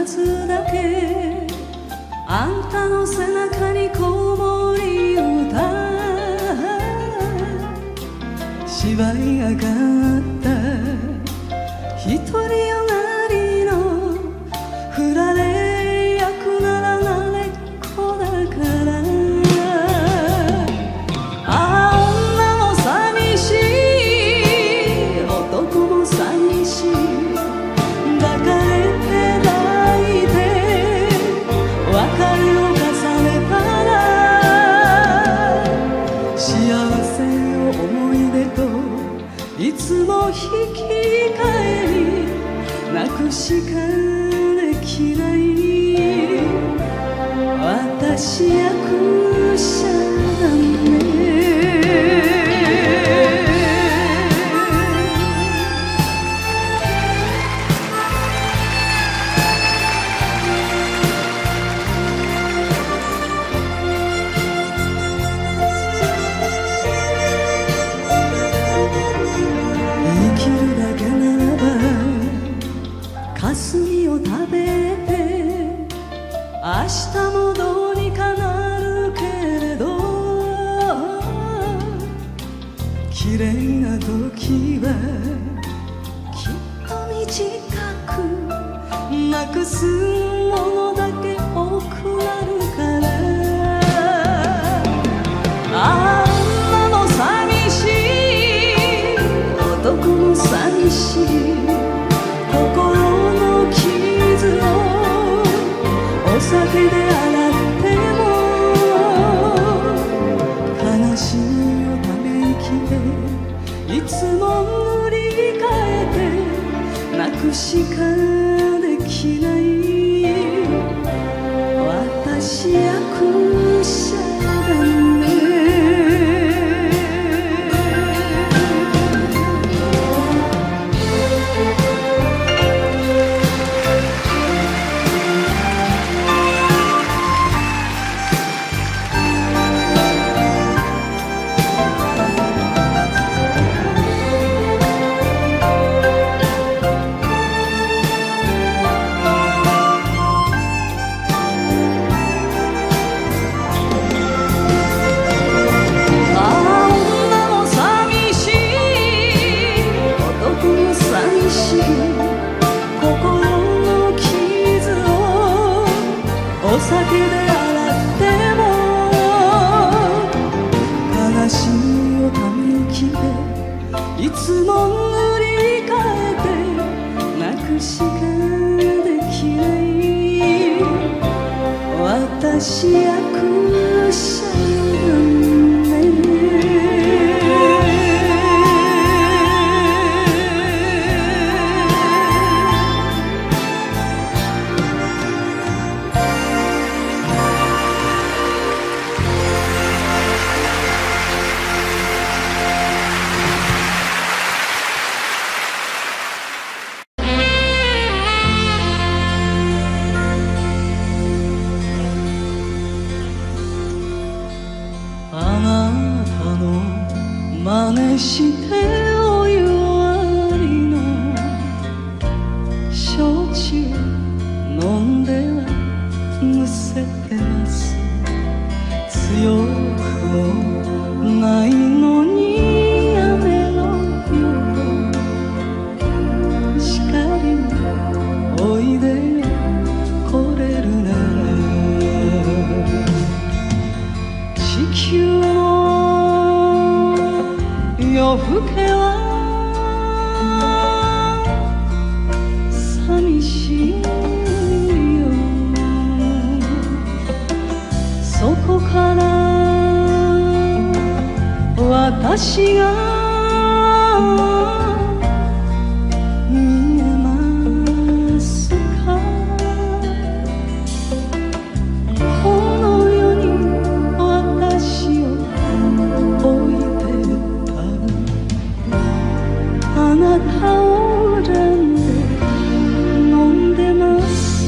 つだけあんたの背中に子守歌芝居がかった一人よなりの振られ役なら慣れっこだからああ女も寂しい男も寂しい抱かれて抱いて別れを重ねたら幸せを思い出といつも引き換えに泣くしかできない私役者だね霞を食べて明日もどうにかなるけれど綺麗な時はきっと短くなくすものだけ多くなるからああ女も寂しい男も寂しい心の傷をお酒で洗っても悲しみをため息でいつも塗り替えて泣くしかできない私役者だねお酒で洗っても悲しみをため息でいつも塗り替えて泣くしかできない私役者だね真似してお湯割りの焼酎飲んではむせてます強くもないのに雨の夜光においでこれるなら地球の夜更けは寂しいよそこから私が見えますかこの世に私を置いてあなたを恨んで飲んでます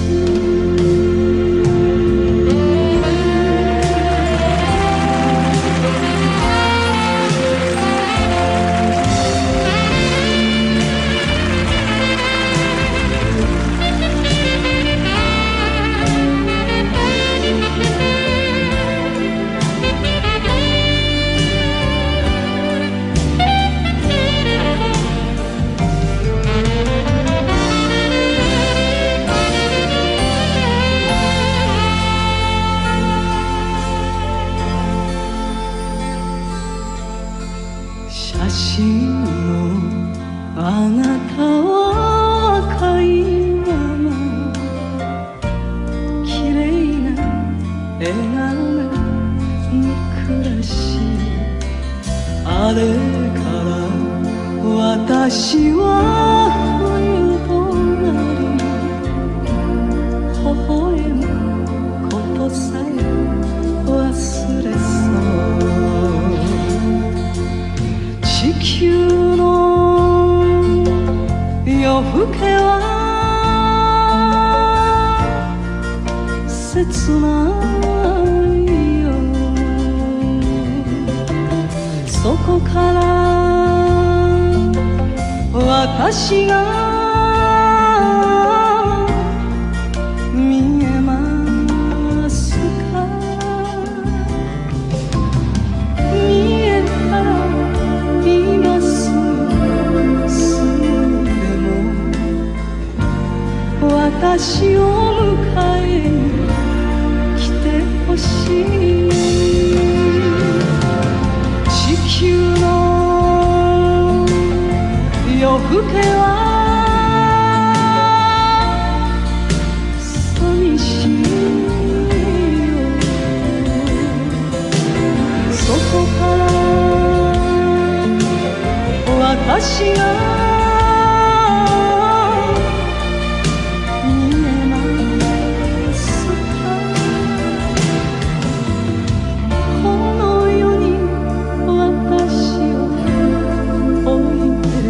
更けは切ないよ。そこから私が見えますか？見えたら今すぐでも私を迎えに来てほしい。地球の夜更けは寂しいよ。そこから私が見えますか？この世に私を置いて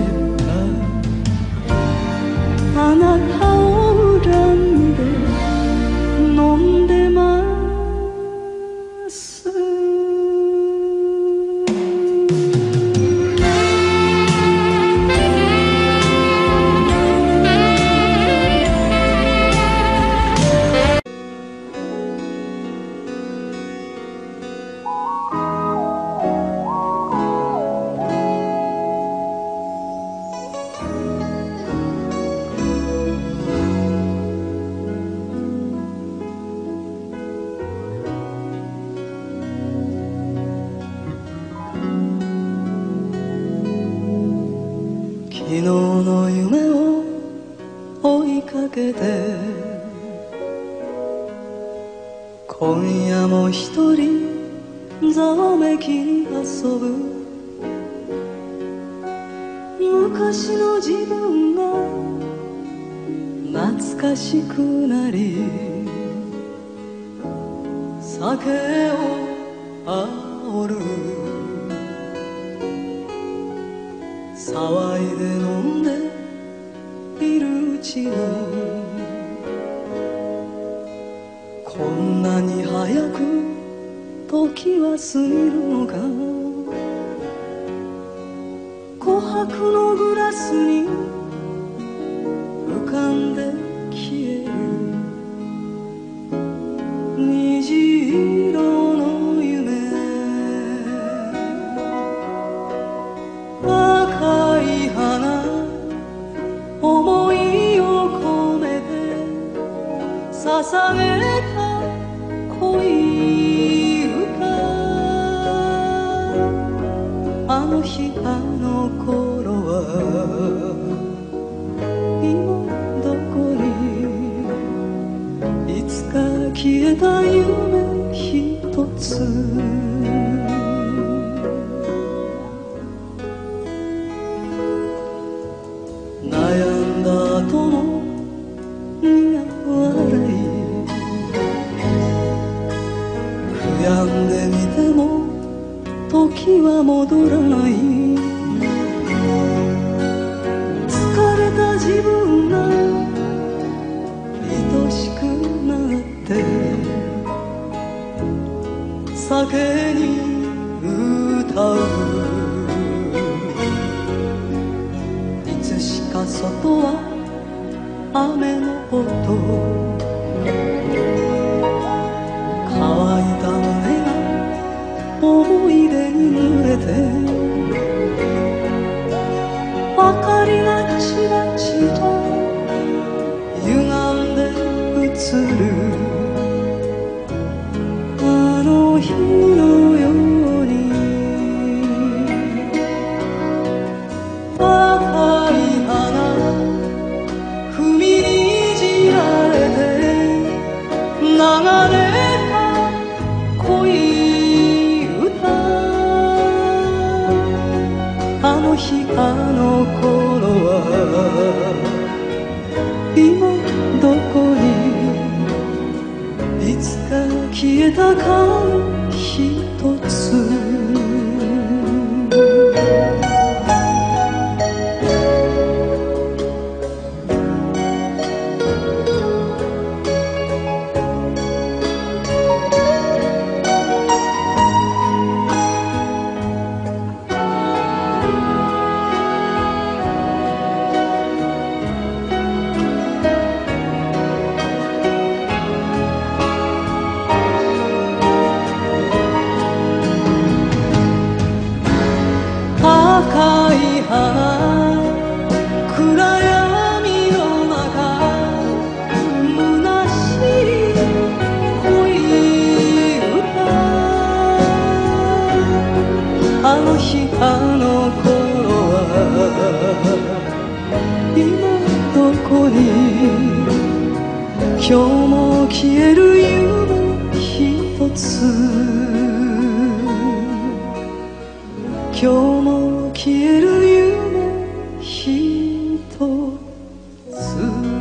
あなたを恨んで飲んでます。昨日の夢を追いかけて今夜も一人ざわめきに遊ぶ。昔の自分が懐かしくなり酒を煽る。騒いで飲んでいるうちにこんなに早く時は過ぎるのか。琥珀のグラスに浮かんで消える虹色の夢。赤い花思いを込めて捧げた恋歌。あの日あの頃は今どこにいつか消えた夢一つ。悩んだ後の苦笑い悔やんでみても時は戻らない。疲れた自分が愛しくなって酒に歌う。いつしか外は雨の音。乾いた胸が思い出に濡れて明かりがちらちら歪んで映る。あの日のように赤い花踏みにじられて流れた恋歌。あの日あの頃は今どこにいつか消えた影一つ。 今日も消える夢一つ、今日も消える夢一つ。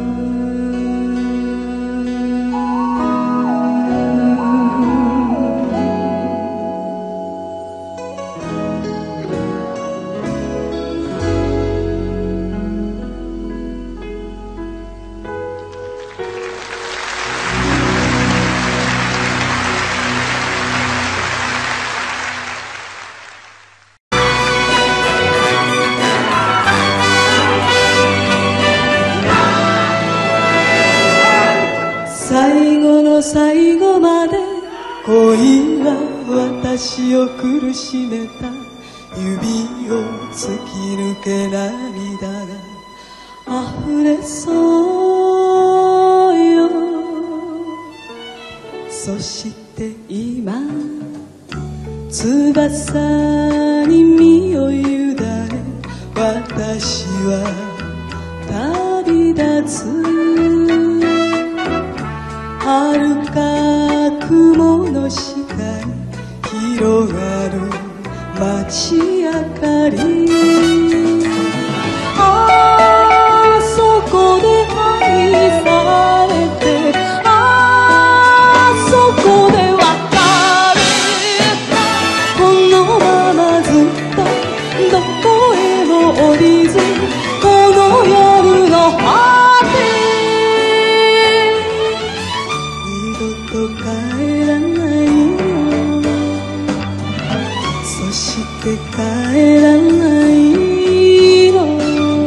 最後の最後まで恋は私を苦しめた。指を突き抜け涙が溢れそうよ。そして今翼に身を委ね私は旅立つ。遥か雲の下に広がる街明かり。あそこで愛されて、あそこで別れた。このままずっとどこへも降りず、この夜の果て帰らないの。そして帰らないの。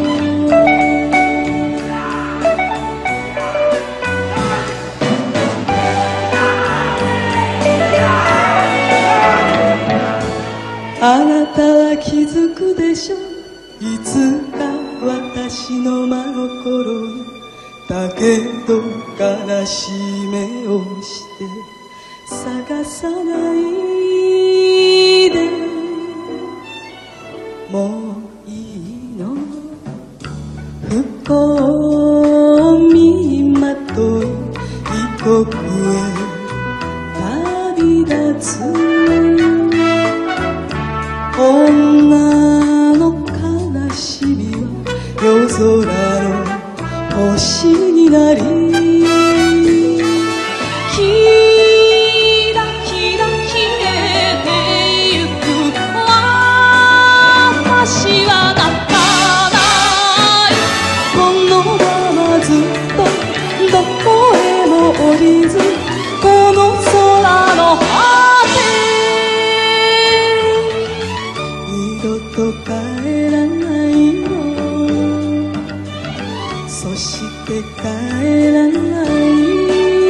あなたは気づくでしょう。いつか私の真心にだけど悲しい目をして探さないでもういいの。不幸を身にまとい異国へ旅立つ。女の悲しみは夜空の星になり、キラキラ消えてゆく。私は泣かない。このままずっとどこへも降りず、この空の果て二度と帰らないの。そして帰らないの。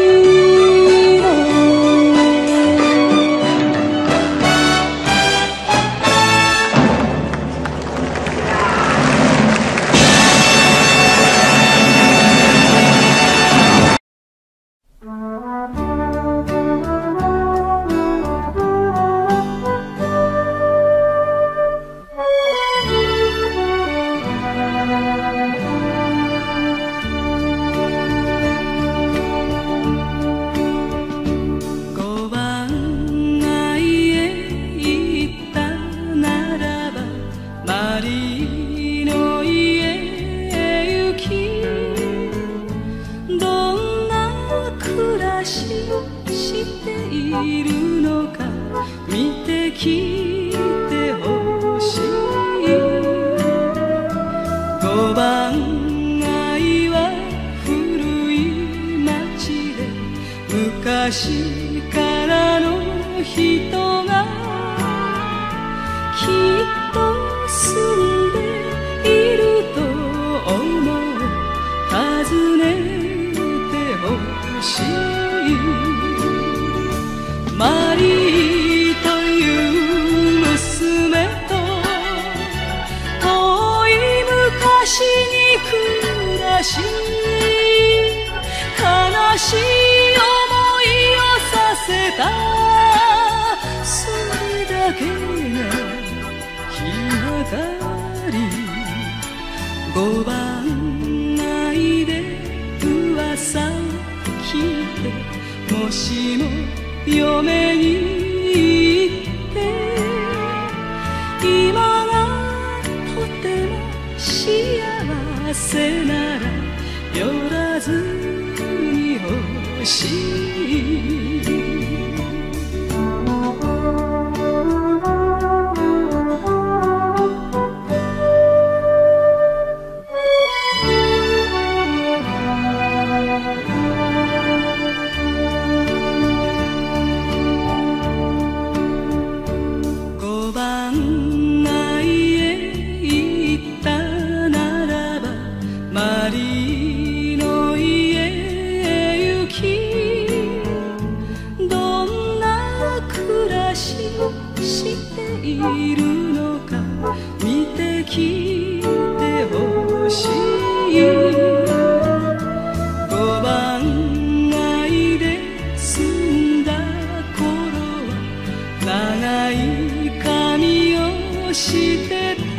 昔からの人がきっと住んでいると思う。訪ねてほしい。マリーという娘と遠い昔に暮らし、悲しいそれだけが日上がり。5番街でもしも嫁に行って今がとても幸せなら寄らずにほしいいるのか見てきてほしい5番街で住んだ頃は長い髪をしてた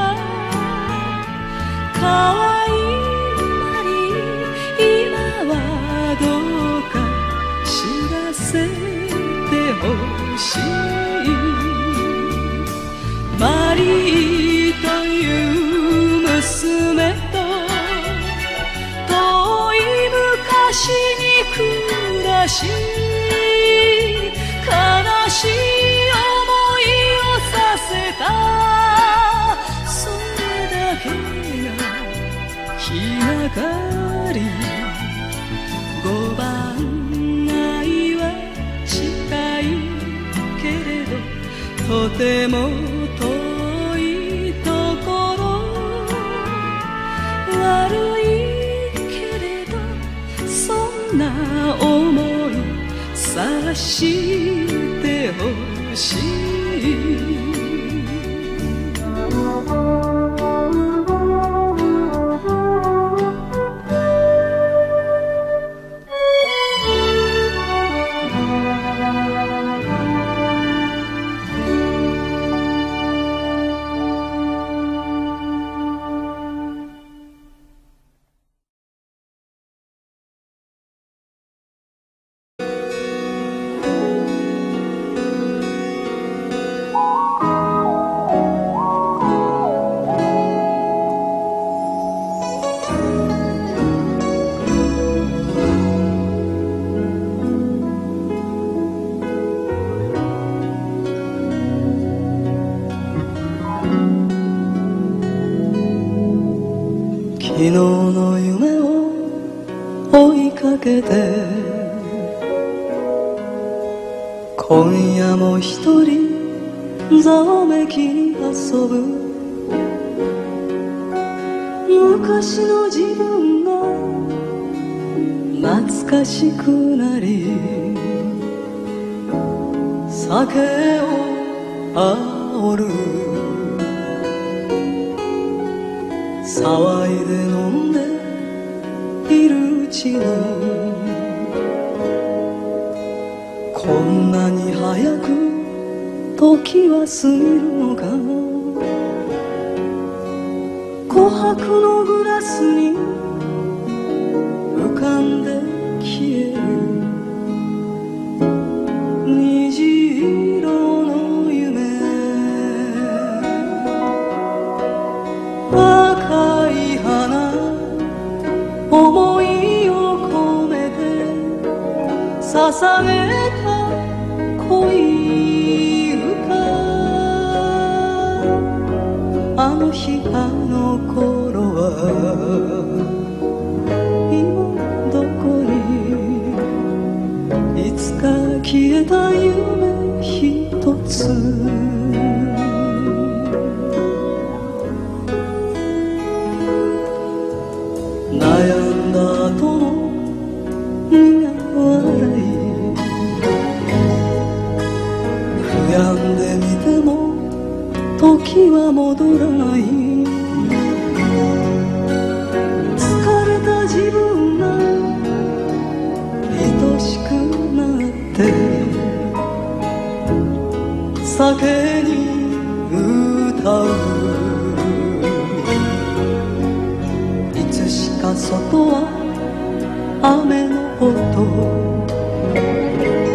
かわいいマリー今はどうか知らせてほしいマリーという娘と遠い昔に暮らし悲しい思いをさせたそれだけが気がかり5番街は近いけれどとても遠いところ悪いけれどそんな想い察してほしい昨日の夢を追いかけて今夜も一人ざわめきに遊ぶ昔の自分が懐かしくなり酒を煽る騒いで飲んでいるうちにこんなに早く時は過ぎるのか琥珀のグラスに浮かんで消える虹色の夢赤い花思いを込めて捧げた恋歌あの日あの頃は今どこにいつか消えた夢一つ悩んだ後の苦笑い悔やんでみても時は戻らない疲れた自分が愛しくなって酒に歌ういつしか外は雨の音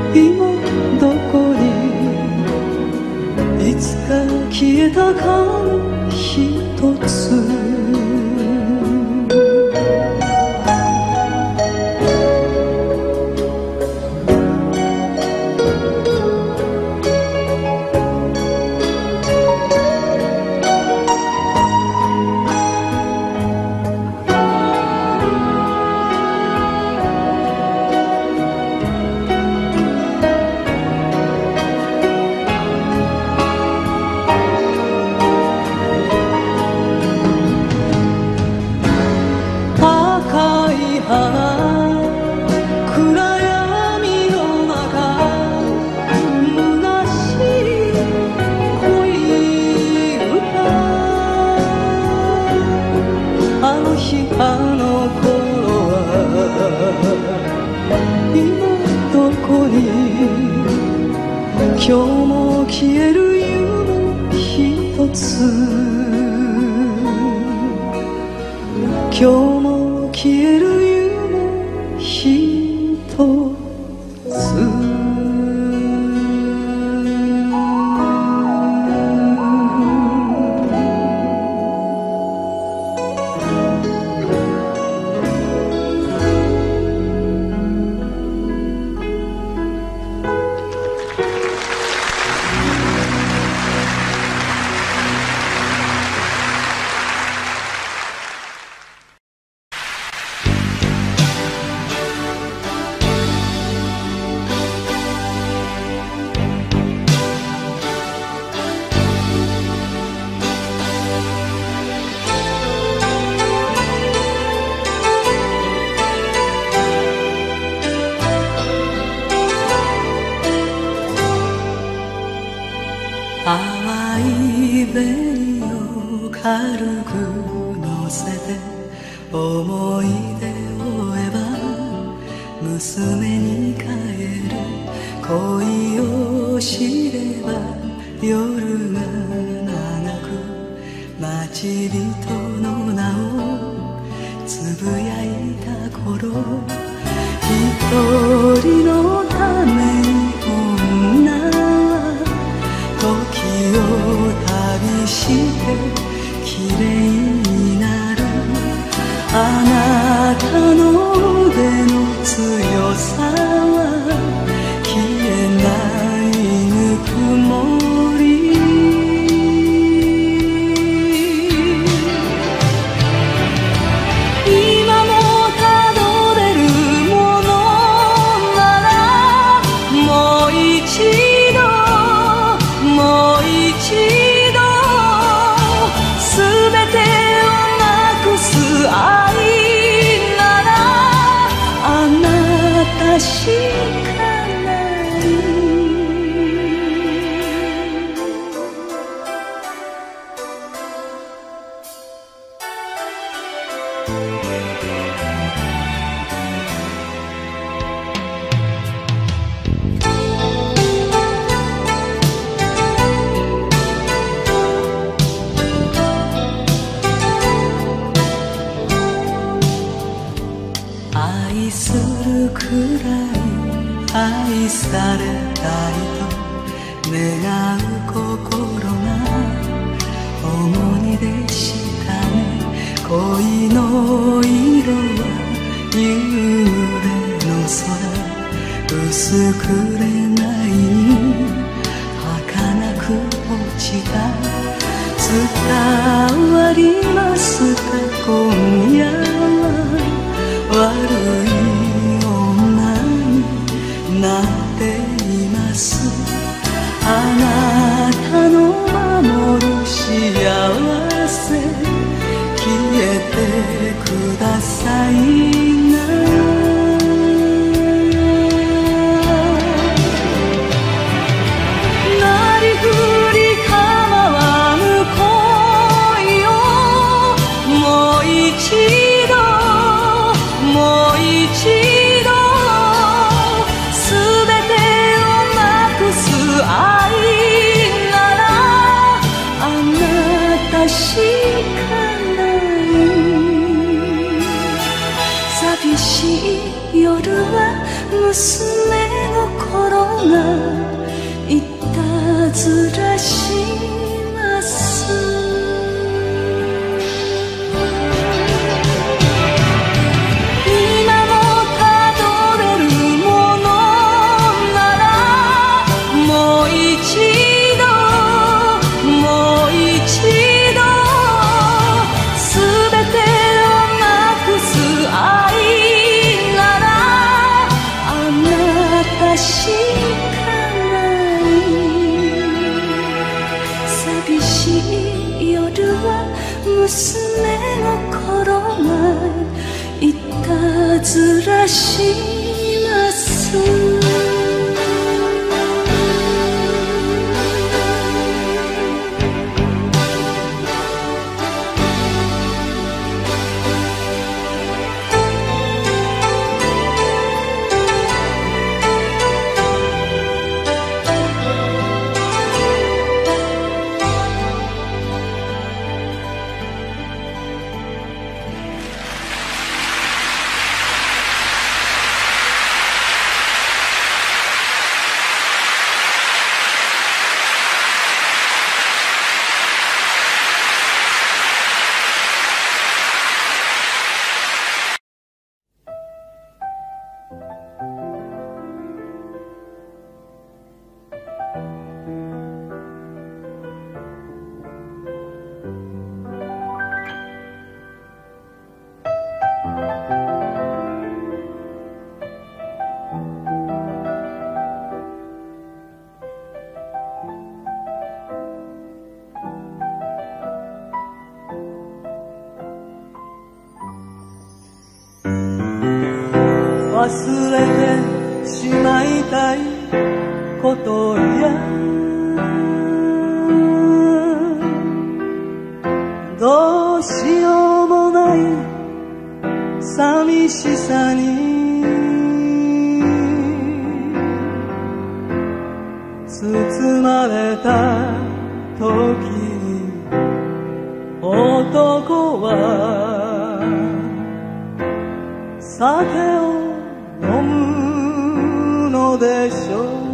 今どこにいつか消えた紙一つ今日も消える夢一つ今日も消える夢一つ淡い紅を軽く乗せて思い出をえば娘に帰る恋を知れば夜が長く待ち人の名をつぶやいた頃一人のために女時を旅して綺麗になるあなたの腕の強さは消えないぬくもり今もたどれるものならもう一度もう一度すべてをなくす愛ならあなたしかない愛するくらい愛されたいと願う心が重荷でしたね恋の色は夕暮れの空薄く紅に儚く落ちた伝わりますか今夜は悪い女になっていますあなたの守る幸せ消えてくださいななりふり構わぬ恋をもう一度もう一度すべてをなくす愛ならあなたしかない寂しい夜は娘の頃忘れてしまいたいことやどうしようもない寂しさに包まれた時に男は酒を飲むのでしょう。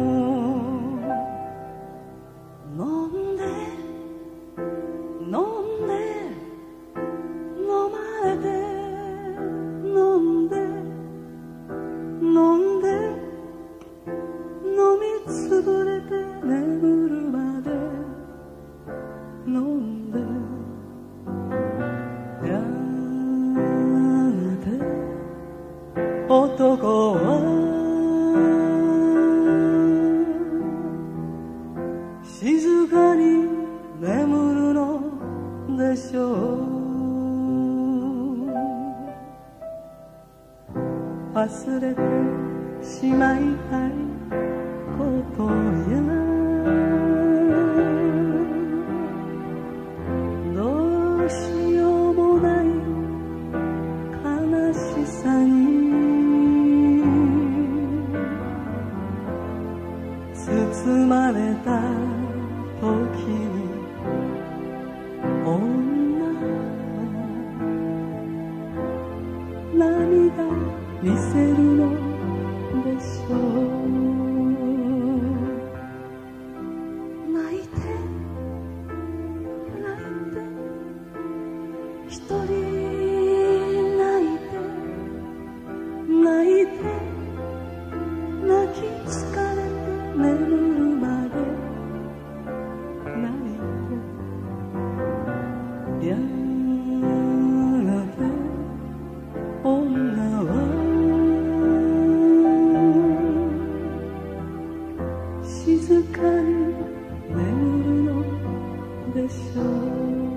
飲んで飲んで飲まれて飲んで飲んで飲みつぶれて眠るまで飲んでやがて男は静かに眠るのでしょう。忘れてしまいたいことやどうしようもない悲しさに包まれた時に女は涙見せるのでしょう。泣いて泣いて一人泣いて泣いて泣き疲れて眠るまで泣いてやがて女は静かに眠るのでしょう。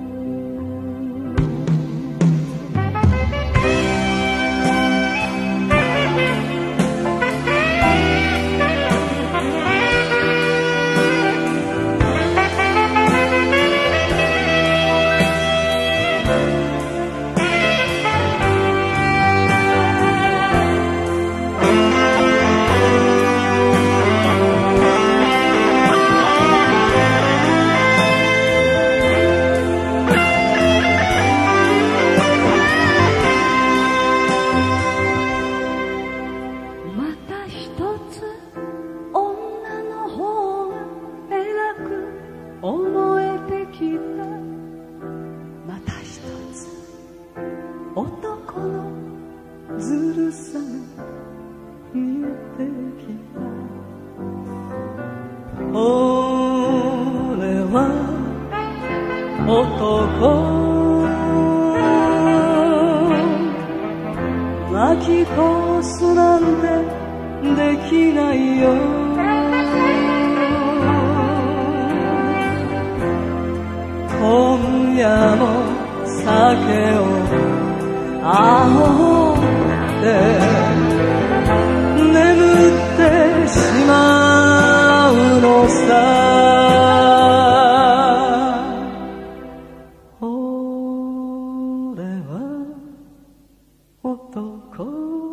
思えてきたまた一つ男のずるさが見えてきた。俺は男泣き通すなんてできないよ。今夜も酒を煽って眠ってしまうのさ。俺は男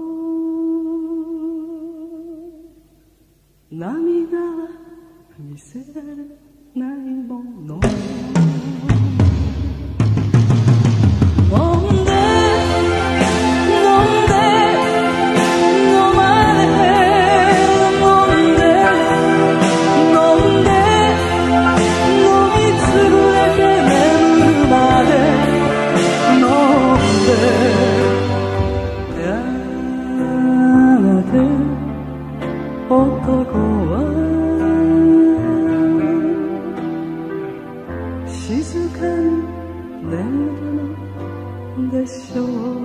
涙は見せられないもの。男は静かに眠るのでしょう。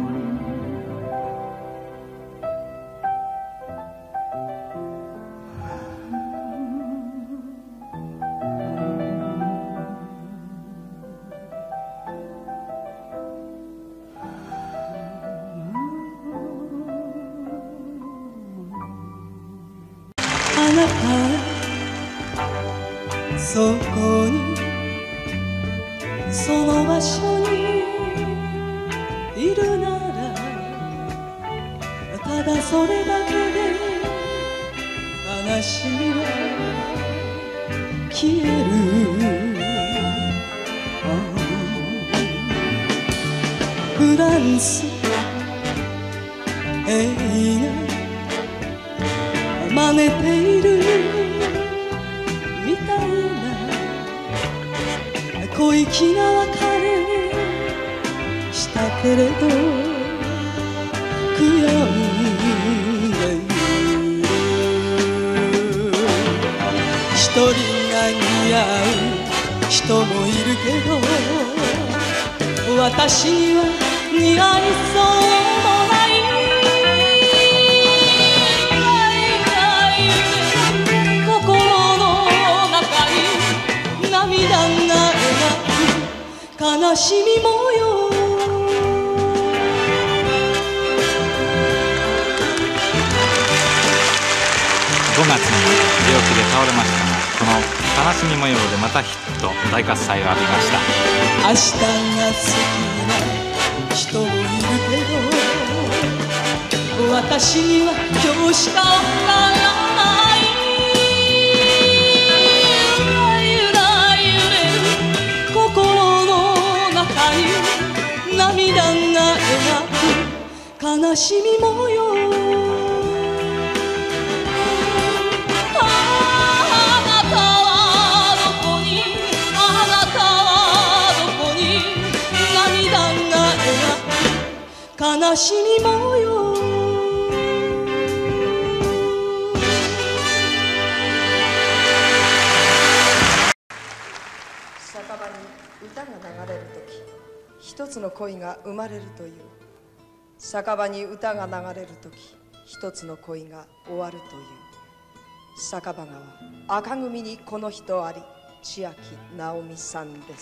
なたそこにその場所にいるならただそれだけで悲しみは消える。フランス映画真似ているみたいな小粋な別れしたけれど悔やんでいる。一人が似合う人もいるけど私には似合いそうもない。心の中に涙が描く悲しみ模様。 5月に病気で倒れましたが、この悲しみ模様でまたヒット大喝采を浴びました。 明日が好きな人もいるけど私には今日しかわからない。ゆらゆれる心の中に涙が描く悲しみ模様。悲しみ模様。 酒場に歌が流れるとき一つの恋が生まれるという。酒場に歌が流れるとき一つの恋が終わるという。酒場川赤組にこの人あり、千秋直美さんです。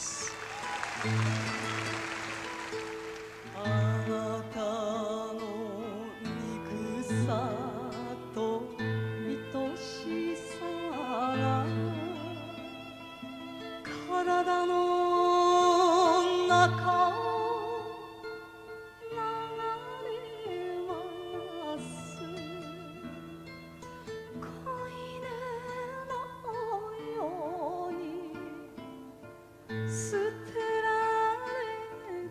あなたの憎さと愛しさが体の中を流れます。子犬のように捨てられ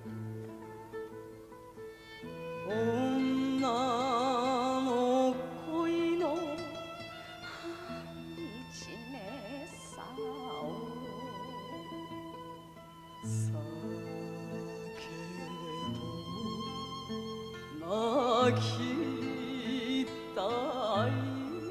女の恋の惨めさを避けとも泣きたい。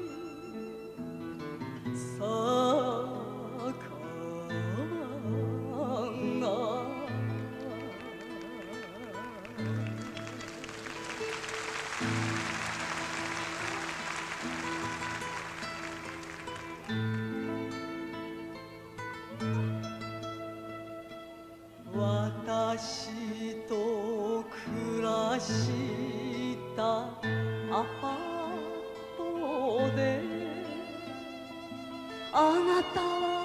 私と暮らしたアパートであなたは